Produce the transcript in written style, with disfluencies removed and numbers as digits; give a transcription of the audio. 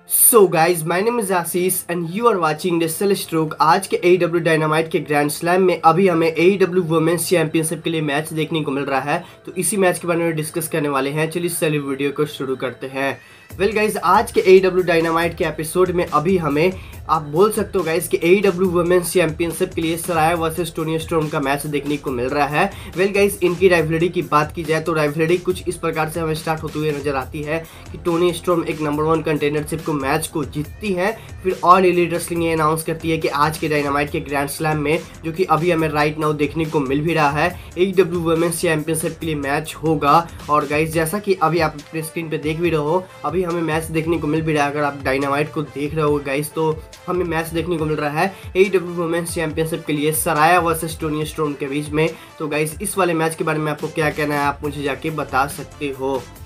So guys my name is Ashish and you are watching the sell stroke. आज के AEW dynamite के grand slam में अभी हमें AEW वुमेन्स चैंपियनशिप के लिए मैच देखने को मिल रहा है, तो इसी मैच के बारे में डिस्कस करने वाले हैं। चलिए चलिए वीडियो को शुरू करते हैं। वेल गाइज, आज के AEW डायनामाइट के एपिसोड में अभी हमें आप बोल सकते हो गाइज कि AEW वुमेन्स चैंपियनशिप के लिए सराया वर्सेस टोनी स्टॉर्म का मैच देखने को मिल रहा है। वेल गाइज, इनकी राइवलरी की बात की जाए तो राइवलरी कुछ इस प्रकार से हमें स्टार्ट होते हुए नजर आती है कि टोनी स्टॉर्म एक नंबर 1 कंटेंडरशिप को मैच को जीतती है, फिर ऑल एलीट रेसलिंग ये अनाउंस करती है कि आज के डायनामाइट के ग्रैंड स्लैम में, जो कि अभी हमें राइट नाउ देखने को मिल भी रहा है, AEW वुमेन्स चैंपियनशिप के लिए मैच होगा। और गाइज, जैसा कि अभी आप अपने स्क्रीन पे देख भी रहे हो, अभी हमें मैच देखने को मिल भी रहा है। अगर आप डायनामाइट को देख रहे हो गाइज, तो हमें मैच देखने को मिल रहा है AEW वुमेन्स चैंपियनशिप के लिए सराया वर्सेस टोनी स्टॉर्म के बीच में। तो गाइज, इस वाले मैच के बारे में आपको क्या कहना है, आप मुझे जाके बता सकते हो।